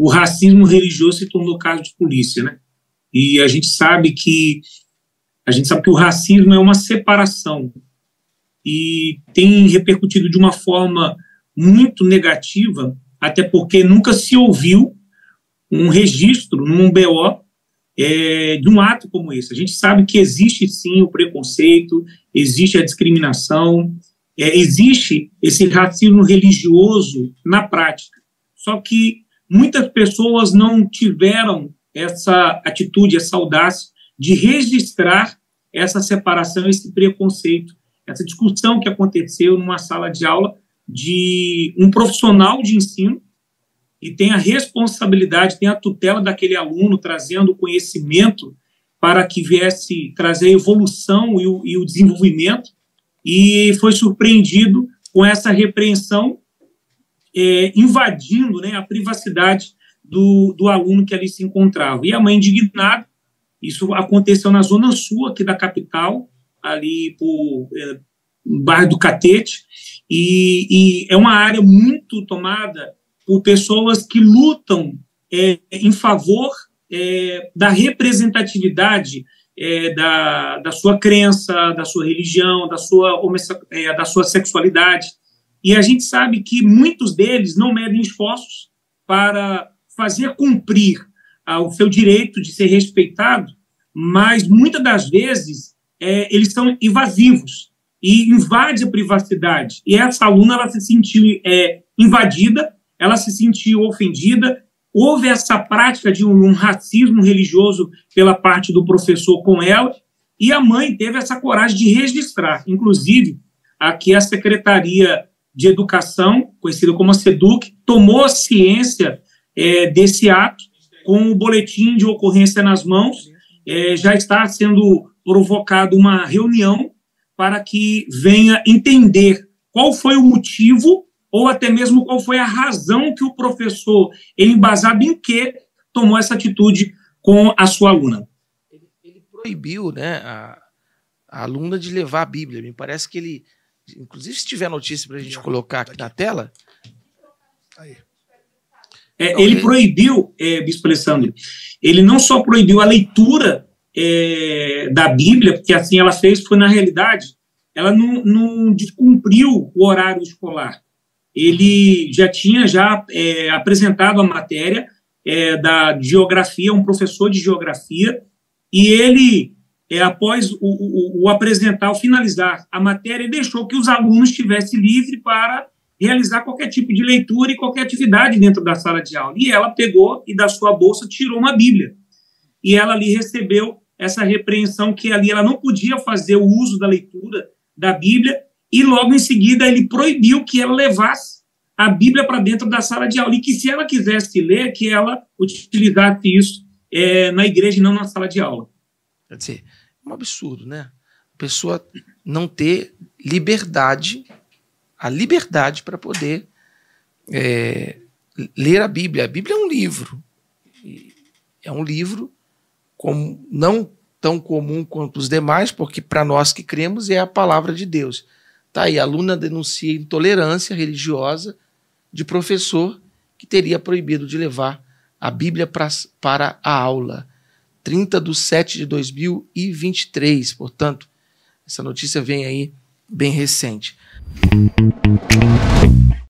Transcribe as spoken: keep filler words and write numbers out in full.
o racismo religioso se tornou caso de polícia, né? E a gente sabe que a gente sabe que o racismo é uma separação e tem repercutido de uma forma muito negativa, até porque nunca se ouviu um registro num B O é, de um ato como esse. A gente sabe que existe sim o preconceito, existe a discriminação, é, existe esse racismo religioso na prática. Só que muitas pessoas não tiveram essa atitude, essa audácia de registrar essa separação, esse preconceito, essa discussão que aconteceu numa sala de aula de um profissional de ensino e tem a responsabilidade, tem a tutela daquele aluno, trazendo o conhecimento para que viesse trazer a evolução e o, e o desenvolvimento, e foi surpreendido com essa repreensão, é, invadindo, né, a privacidade do, do aluno que ali se encontrava. E a mãe indignada, isso aconteceu na zona sul aqui da capital, ali por é, bairro do Catete, e, e é uma área muito tomada por pessoas que lutam é, em favor é, da representatividade é, da, da sua crença, da sua religião, da sua, é, da sua sexualidade. E a gente sabe que muitos deles não medem esforços para fazer cumprir ah, o seu direito de ser respeitado, mas muitas das vezes é, eles são invasivos e invadem a privacidade. E essa aluna ela se sentiu é, invadida, ela se sentiu ofendida, houve essa prática de um, um racismo religioso pela parte do professor com ela, e a mãe teve essa coragem de registrar. Inclusive, aqui a Secretaria de Educação, conhecida como a SEDUC, tomou ciência é, desse ato, com o boletim de ocorrência nas mãos, é, já está sendo provocada uma reunião para que venha entender qual foi o motivo ou até mesmo qual foi a razão que o professor, embasado em que, tomou essa atitude com a sua aluna. Ele, ele proibiu, né, a, a aluna de levar a Bíblia. Me parece que ele, inclusive se tiver notícia para a gente colocar aqui na tela... Aí. É, ele proibiu, é, Bispo Alessandro, ele não só proibiu a leitura é, da Bíblia, porque assim ela fez, foi na realidade, ela não, não descumpriu o horário escolar. Ele já tinha já é, apresentado a matéria é, da geografia, um professor de geografia, e ele, é, após o, o, o apresentar, o finalizar a matéria, deixou que os alunos estivessem livres para realizar qualquer tipo de leitura e qualquer atividade dentro da sala de aula. E ela pegou e da sua bolsa tirou uma Bíblia. E ela ali recebeu essa repreensão que ali ela não podia fazer o uso da leitura da Bíblia, e logo em seguida ele proibiu que ela levasse a Bíblia para dentro da sala de aula, e que se ela quisesse ler, que ela utilizasse isso é, na igreja e não na sala de aula. Quer dizer, é um absurdo, né? A pessoa não ter liberdade, a liberdade para poder é, ler a Bíblia. A Bíblia é um livro. É um livro como, não tão comum quanto os demais, porque para nós que cremos é a palavra de Deus. Tá aí, a aluna denuncia intolerância religiosa de professor que teria proibido de levar a Bíblia pra, para a aula. trinta de sete de dois mil e vinte e três, portanto, essa notícia vem aí bem recente.